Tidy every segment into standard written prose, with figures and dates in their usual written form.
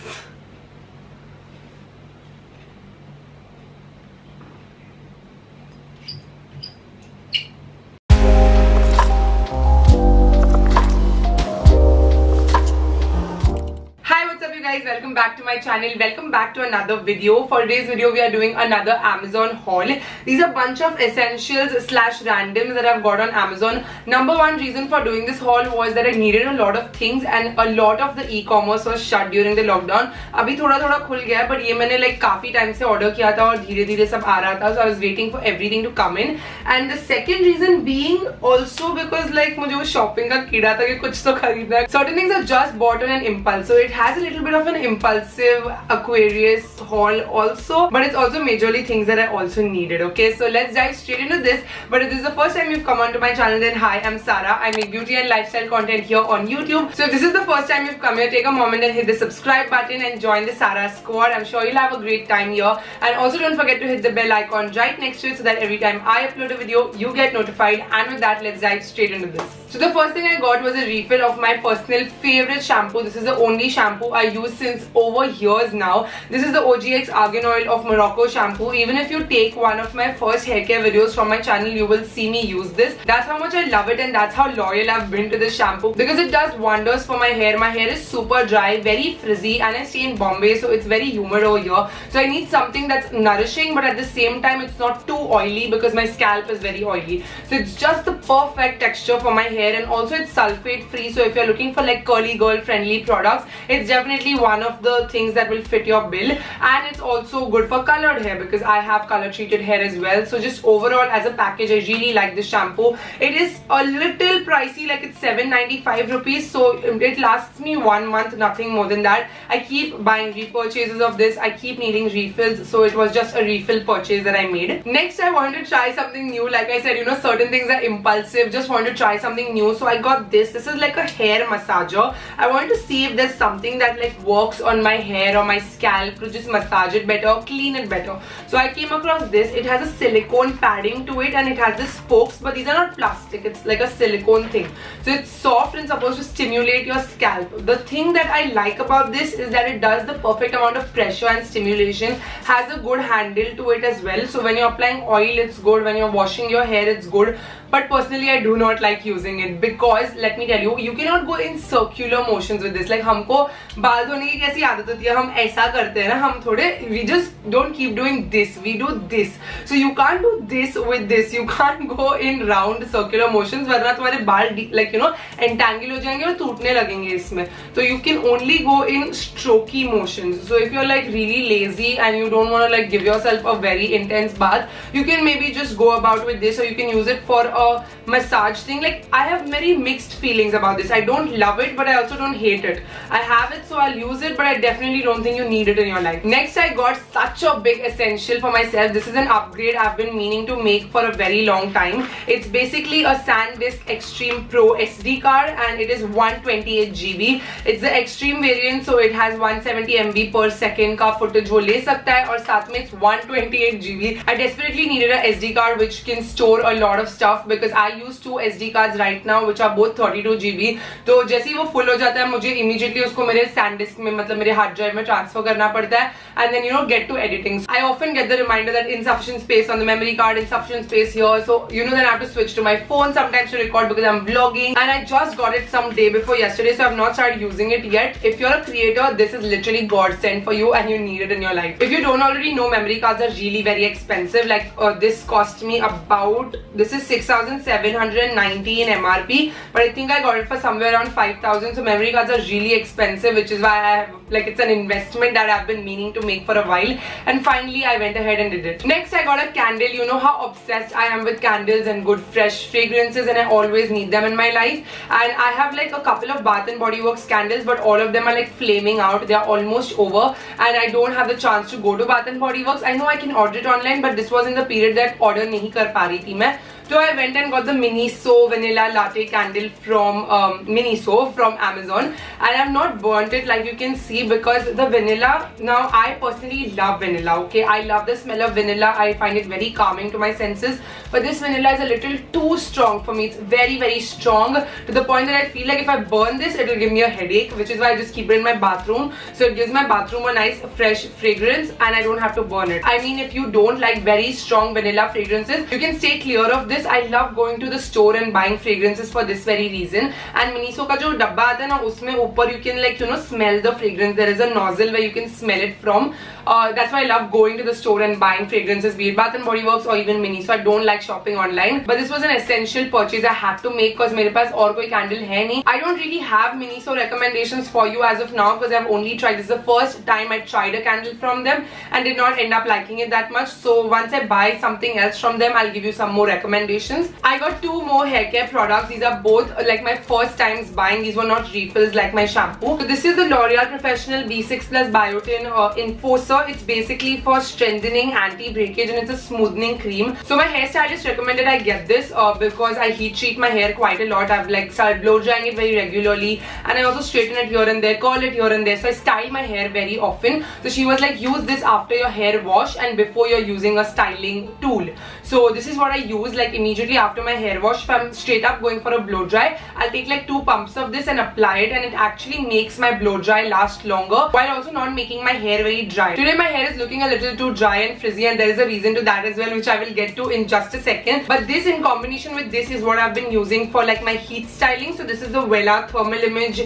Guys, welcome back to my channel. Welcome back to another video. For today's video we are doing another Amazon haul. These are a bunch of essentials slash randoms that I've got on Amazon. Number one reason for doing this haul was that I needed a lot of things and a lot of the e-commerce was shut during the lockdown. Abhi thoda thoda khul gaya, but ye maine like काफी time से order किया था और धीरे धीरे सब आ रहा था, so I was waiting for everything to come in. And the second reason being also because like मुझे वो shopping का कीड़ा था कि कुछ तो खरीदना है. Certain things I've just bought on an impulse, so it has a little bit of an impulsive Aquarius haul also, but it's also majorly things that I also needed. Okay, so let's dive straight into this. But if this is the first time you've come onto my channel, then hi, I'm Sarah. I make beauty and lifestyle content here on YouTube. So if this is the first time you've come here, take a moment and hit the subscribe button and join the Sarah squad. I'm sure you'll have a great time here. And also don't forget to hit the bell icon right next to it so that every time I upload a video, you get notified. And with that, let's dive straight into this. So the first thing I got was a refill of my personal favorite shampoo. This is the only shampoo I use since over years now. This is the OGX Argan Oil of Morocco shampoo. Even if you take one of my first hair care videos from my channel, you will see me use this. That's how much I love it and that's how loyal I've been to this shampoo because it does wonders for my hair. My hair is super dry, very frizzy, and I stay in Bombay, so it's very humid over here. So I need something that's nourishing, but at the same time it's not too oily because my scalp is very oily. So it's just the perfect texture for my hair, and also it's sulfate free. So if you're looking for like curly girl friendly products, it's definitely one of the things that will fit your bill. And it's also good for colored hair because I have color treated hair as well. So just overall as a package, I really like this shampoo. It is a little pricey, like it's 795 rupees, so it lasts me 1 month, nothing more than that. I keep buying repurchases of this. I keep needing refills, so it was just a refill purchase that I made. Next I wanted to try something new. Like I said, you know, certain things are impulsive, just wanted to try something new, so I got this. This is like a hair massager. I wanted to see if there's something that like works on my hair or my scalp to just massage it better, clean it better. So I came across this. It has a silicone padding to it and it has the spokes, but these are not plastic, it's like a silicone thing. So it's soft and supposed to stimulate your scalp. The thing that I like about this is that it does the perfect amount of pressure and stimulation, has a good handle to it as well. So when you're applying oil, it's good. When you're washing your hair, it's good. But personally I do not like using it because let me tell you, you cannot go in circular motions with this. Like हमको बाल धोने की कैसी आदत होती है, हम ऐसा करते हैं ना, हम थोड़े we just don't keep doing this, we do this. So you can't do this with this. You can't go in round circular motions वरना तुम्हारे बाल like you know entangle हो जाएंगे और टूटने लगेंगे इसमें. So you can only go in strokey motions. So if you're like really lazy and you don't want to like give yourself a very intense bath, you can maybe just go about with this, or you can use it for a massage thing. Like I have very mixed feelings about this. I don't love it, but I also don't hate it. I have it, so I'll use it, but I definitely don't think you need it in your life. Next I got such a big essential for myself. This is an upgrade I've been meaning to make for a very long time. It's basically a SanDisk Extreme Pro SD card and it is 128 GB. It's the extreme variant, so it has 170 MB per second का footage वो ले सकता है और साथ में it's 128 GB. I desperately needed a SD card which can store a lot of stuff because I use 2 SD cards right now which are both 32 GB. तो जैसे ही वो full हो जाता है मुझे immediately उसको मेरे SanDisk में मतलब मेरे hard drive में transfer करना पड़ता है and then you know get to editing. I often get the reminder that insufficient space on the memory card, insufficient space here, so you know then I have to switch to my phone sometimes to record because I'm vlogging, and I just got it some day before yesterday, so I've not started using it yet. If you're a creator, this is literally godsend for you and you need it in your life. If you don't already know, memory cards are really very expensive. Like this cost me about, this is 6,790 in MRP, but I think I got it for somewhere around 5,000. So memory cards are really expensive, which is why I have like it's an investment that I've been meaning to make for a while, and finally I went ahead and did it. Next I got a candle. You know how obsessed I am with candles and good fresh fragrances, and I always need them in my life. And I have like a couple of Bath and Body Works candles, but all of them are like flaming out. They are almost over and I don't have the chance to go to Bath and Body Works. I know I can order it online, but this was in the period that order nahi kar pa rahi thi main. So I went and got the Miniso vanilla latte candle from Miniso from Amazon, and I've not burnt it like you can see because the vanilla, now I personally love vanilla, okay, I love the smell of vanilla. I find it very calming to my senses, but this vanilla is a little too strong for me. It's very strong to the point that I feel like if I burn this it will give me a headache, which is why I just keep it in my bathroom, so it gives my bathroom a nice fresh fragrance and I don't have to burn it. I mean, if you don't like very strong vanilla fragrances, you can stay clear of this. I love going to the store and buying fragrances for this very reason. And Miniso ka jo dabba aata hai na, usme upar you can like, you know, smell the fragrance. There is a nozzle where you can smell it from. That's why I love going to the store and buying fragrances, be it Bath and Body Works or even Miniso. I don't like shopping online, but this was an essential purchase I had to make because mere paas aur koi candle hai nahi. I don't really have Miniso recommendations for you as of now because I've only tried this. The first time I tried a candle from them and did not end up liking it that much. So once I buy something else from them, I'll give you some more recommendations. I got 2 more hair care products. These are both like my first times buying. These were not refills like my shampoo. So this is the L'Oreal Professional B6 Plus Biotin Enforcer. It's basically for strengthening, anti-breakage, and it's a smoothing cream. So my hairstylist recommended I get this because I heat treat my hair quite a lot. I've like started blow drying it very regularly, and I also straighten it here and there, curl it here and there. So I style my hair very often. So she was like, use this after your hair wash and before you're using a styling tool. So this is what I use like immediately after my hair wash. If I'm straight up going for a blow dry, I'll take like 2 pumps of this and apply it, and it actually makes my blow dry last longer while also not making my hair very dry. Today my hair is looking a little too dry and frizzy, and there is a reason to that as well, which I will get to in just a second. But this in combination with this is what I've been using for like my heat styling. So this is the Wella Thermal Image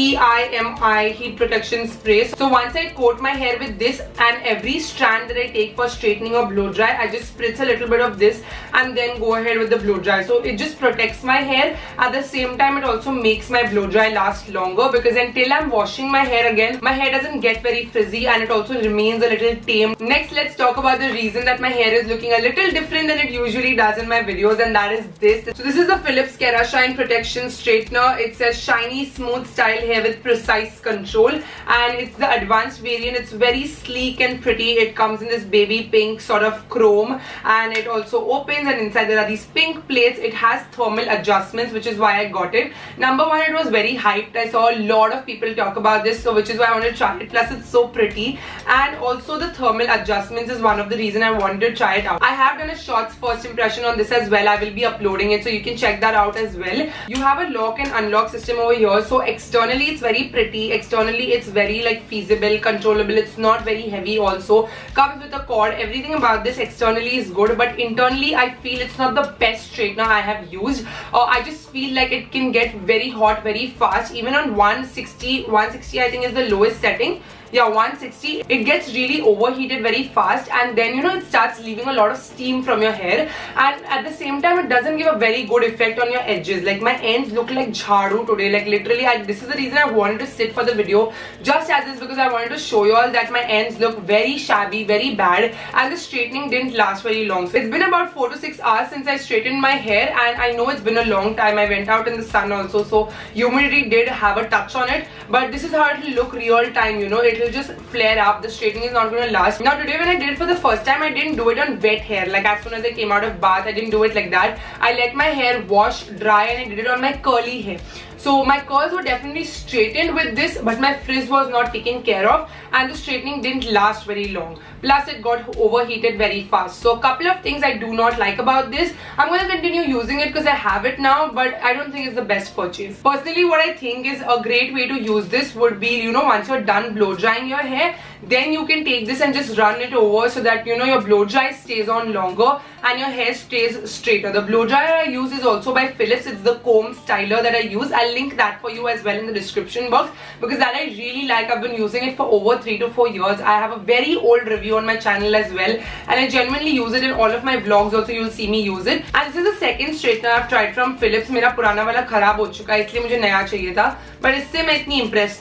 EIMI Heat Protection Spray. So once I coat my hair with this, and every strand that I take for straightening or blow dry, I just spritz a little bit of this and then go ahead with the blow dry. So it just protects my hair. At the same time, it also makes my blow dry last longer because until I'm washing my hair again, my hair doesn't get very frizzy and it also remains a little tame. Next, let's talk about the reason that my hair is looking a little different than it usually does in my videos, and that is this. So this is the Philips Kerashine Protection Straightener. It says shiny smooth style hair with precise control, and it's the advanced variant. It's very sleek and pretty. It comes in this baby pink sort of chrome, and it also opens, and inside there are these pink plates. It has thermal adjustments, which is why I got it. Number one, it was very hyped. I saw a lot of people talk about this, so which is why I wanted to try it. Plus it's so pretty, and also the thermal adjustments is one of the reason I wanted to try it out. I have done a shorts first impression on this as well. I will be uploading it, so you can check that out as well. You have a lock and unlock system over here, so externally it's very pretty. Externally it's very like feasible, controllable. It's not very heavy. Also comes with a cord. Everything about this externally is good, but internally I feel it's not the best straightener I have used. I just feel like it can get very hot very fast. Even on 160 I think is the lowest setting. Yeah, 160, it gets really overheated very fast, and then you know it starts leaving a lot of steam from your hair, and at the same time it doesn't give a very good effect on your edges. Like my ends look like jhadu today, like literally this is the reason I wanted to sit for the video just as this, because I wanted to show you all that my ends look very shabby, very bad, and the straightening didn't last very long. So it's been about 4 to 6 hours since I straightened my hair, and I know it's been a long time. I went out in the sun also, so humidity did have a touch on it, but this is how it will look real time, you know. It will just flare up. The straightening is not going to last. Now today when I did it for the first time, I didn't do it on wet hair. Like as soon as I came out of bath, I didn't do it like that. I let my hair wash, dry, and I did it on my curly hair. So my curls were definitely straightened with this, but my frizz was not taken care of, and the straightening didn't last very long. Plus it got overheated very fast. So a couple of things I do not like about this. I'm going to continue using it because I have it now, but I don't think it's the best purchase. Personally, what I think is a great way to use this would be, you know, once you're done blow drying your hair, then you can take this and just run it over so that, you know, your blow dry stays on longer and your hair stays straighter. The blow dryer I use is also by Philips. It's the comb styler that I use. I'll link that for you as well in the description box, because that I really like. I've been using it for over 3 to 4 years. I have a very old review on my channel as well, and I genuinely use it in all of my vlogs also. You'll see me use it. And this is the second straightener I've tried from Philips. मेरा पुराना वाला खराब हो चुका है, इसलिए मुझे नया चाहिए था, but इससे मैं इतनी impressed नहीं हूँ.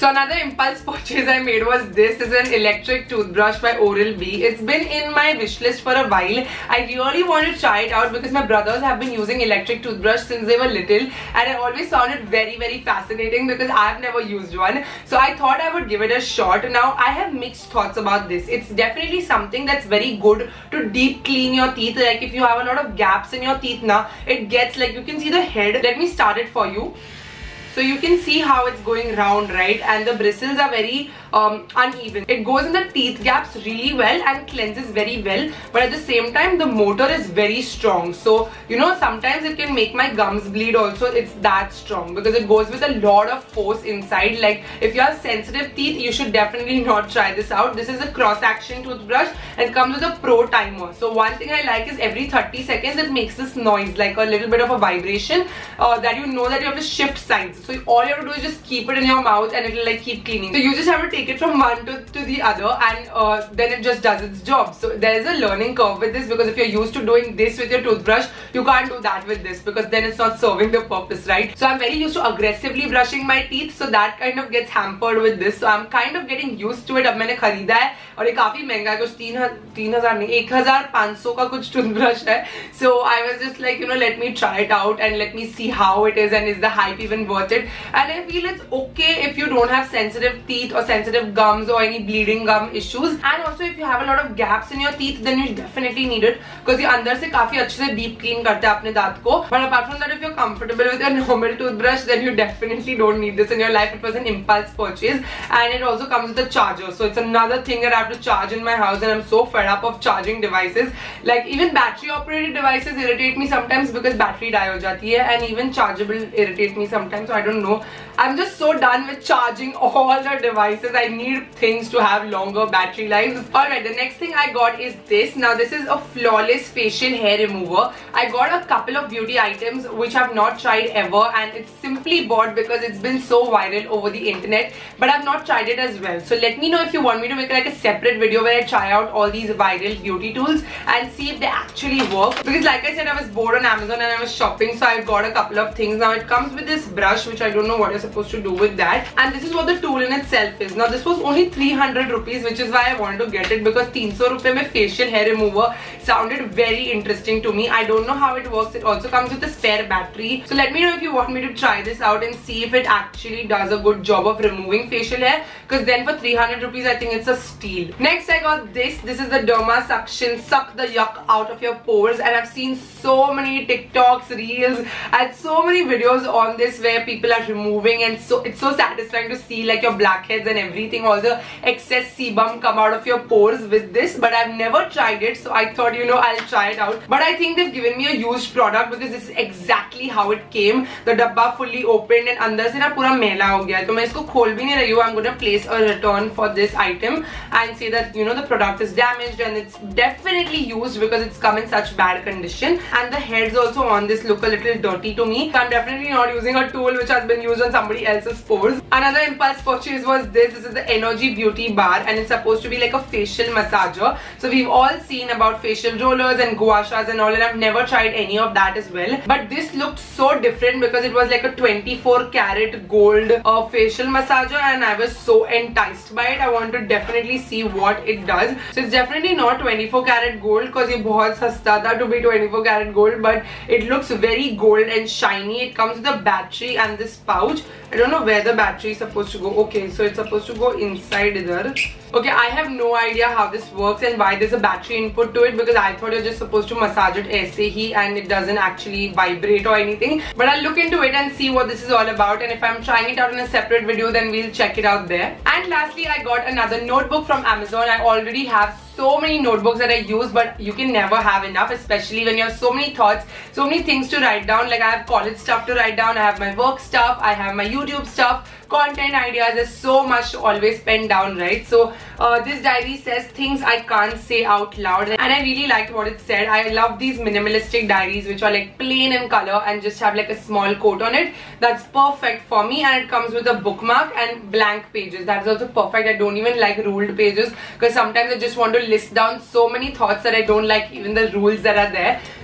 So another impulse purchase I made was this. This is an electric toothbrush by Oral-B. It's been in my wish list for a while. I really want to try it out because my brothers have been using electric toothbrush since they were little, and I always found it very fascinating because I've never used one. So I thought I would give it a shot. Now I have mixed thoughts about this. It's definitely something that's very good to deep clean your teeth. Like if you have a lot of gaps in your teeth now, it gets like, you can see the head. Let me start it for you. So you can see how it's going round, right? And the bristles are very uneven. It goes in the teeth gaps really well and cleanses very well, but at the same time the motor is very strong. So you know, sometimes it can make my gums bleed also. It's that strong because it goes with a lot of force inside. Like if you have sensitive teeth, you should definitely not try this out. This is a cross-action toothbrush and comes with a pro timer. So one thing I like is every 30 seconds it makes this noise, like a little bit of a vibration, that you know that you have to shift sides. So all you have to do is just keep it in your mouth and it will like keep cleaning. So you just have to take it from one to the other, and then it just does its job. So there is a learning curve with this because if you're used to doing this with your toothbrush, you can't do that with this because then it's not serving the purpose, right? So I'm very used to aggressively brushing my teeth, so that kind of gets hampered with this. So I'm kind of getting used to it. अब मैंने खरीदा है और ये काफी महंगा है, कुछ 3,000 नहीं 1,500 का कुछ toothbrush है. So I was just like, you know, let me try it out and let me see how it is and is the hype even worth it. And I feel it's okay if you don't have sensitive teeth or sensitive gums or any bleeding gum issues. And also if you have a lot of gaps in your teeth, then you definitely need it because ये अंदर से काफी अच्छे से deep clean करता है अपने दांत को. But apart from that, if you're comfortable with your normal toothbrush, then you definitely don't need this in your life. It was an impulse purchase and it also comes with a charger. So it's another thing that I have to charge in my house, and I'm so fed up of charging devices. Like even battery operated devices irritate me sometimes because battery die हो जाती है, and even chargeable irritate me sometimes. So I don't know. I'm just so done with charging all the devices. I need things to have longer battery lives. Alright, the next thing I got is this. Now this is a flawless facial hair remover. I got a couple of beauty items which I've not tried ever, and it's simply bought because it's been so viral over the internet, but I've not tried it as well. So let me know if you want me to make like a separate video where I try out all these viral beauty tools and see if they actually work, because like I said, I was bored on Amazon and I was shopping, so I got a couple of things. Now it comes with this brush which I don't know what you're supposed to do with that, and this is what the tool in itself is. Now this was only 300 rupees, which is why I wanted to get it, because 300 rupees mein facial hair remover sounded very interesting to me. I don't know how it works. It also comes with a spare battery. So let me know if you want me to try this out and see if it actually does a good job of removing facial hair, because then for 300 rupees I think it's a steal. Next I got this. This is the Derma Suction. Suck the yuck out of your pores, and I've seen so many TikToks, reels and so many videos on this where people are removing, and so it's so satisfying to see like your blackheads and everything, all the excess sebum come out of your pores with this. But I've never tried it, so I thought, you know, I'll try it out. But I think they've given me a used product because this is exactly how it came. The dabba fully opened and अंदर से ना पूरा मैला हो गया है, तो मैं इसको खोल भी नहीं रही हूँ. I'm gonna place a return for this item and say that, you know, the product is damaged and it's definitely used because it's come in such bad condition, and the heads also on this look a little dirty to me. So I'm definitely not using a tool which has been used on somebody else's pores. Another impulse purchase was this. This is the Energy Beauty Bar, and it's supposed to be like a facial massager. So we've all seen about facial rollers and gua shas and all, and I've never tried any of that as well. But this looked so different because it was like a 24 karat gold facial massager, and I was so enticed by it. I want to definitely see what it does. So it's definitely not 24 karat gold because ये बहुत सस्ता था to be 24 karat gold, but it looks very gold and shiny. It comes with a battery and this pouch. I don't know where the battery is supposed to go. Okay, so it's supposed to go inside there. Okay, I have no idea how this works and why there's a battery input to it, because I thought you're just supposed to massage it aise hi and it doesn't actually vibrate or anything. But I'll look into it and see what this is all about, and if I'm trying it out in a separate video, then we'll check it out there. And lastly, I got another notebook from Amazon. I already have so many notebooks that I use, but you can never have enough, especially when you have so many thoughts, so many things to write down. Like I have college stuff to write down, I have my work stuff, I have my YouTube stuff, content ideas. There's so much to always pen down, right? So this diary says things I can't say out loud, and I really liked what it said. I love these minimalistic diaries which are like plain in color and just have like a small quote on it. That's perfect for me, and it comes with a bookmark and blank pages. That is also perfect. I don't even like ruled pages because sometimes I just want to list down so many thoughts that I don't like even the rules that are there.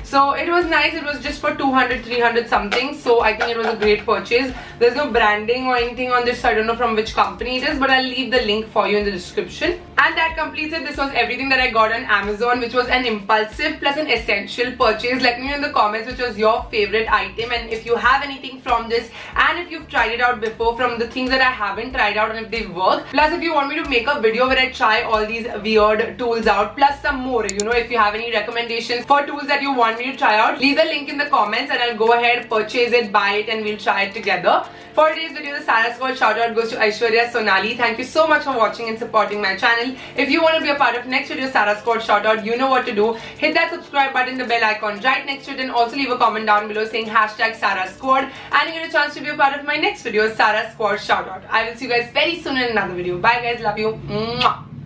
So it was nice. It was just for 200, 300 something. So I think it was a great purchase. There's no branding or anything on this, so I don't know from which company it is, but I'll leave the link for you in the description. And that completes it. This was everything that I got on Amazon, which was an impulsive plus an essential purchase. Let me know in the comments which was your favorite item, and if you have anything from this, and if you've tried it out before from the things that I haven't tried out and if they work. Plus, if you want me to make a video where I try all these weird tools out, plus some more, you know, if you have any recommendations for tools that you want me to try out, leave the link in the comments and I'll go ahead, purchase it, buy it, and we'll try it together. For today's video, the Sarah Squad shout out goes to Aishwarya Sonali. Thank you so much for watching and supporting my channel. If you want to be a part of next video Sarah Squad shout out, you know what to do. Hit that subscribe button, the bell icon right next to it, and also leave a comment down below saying hashtag Sarah Squad, and you get a chance to be a part of my next video Sarah Squad shout out. I will see you guys very soon in another video. Bye guys, love you. Mwah.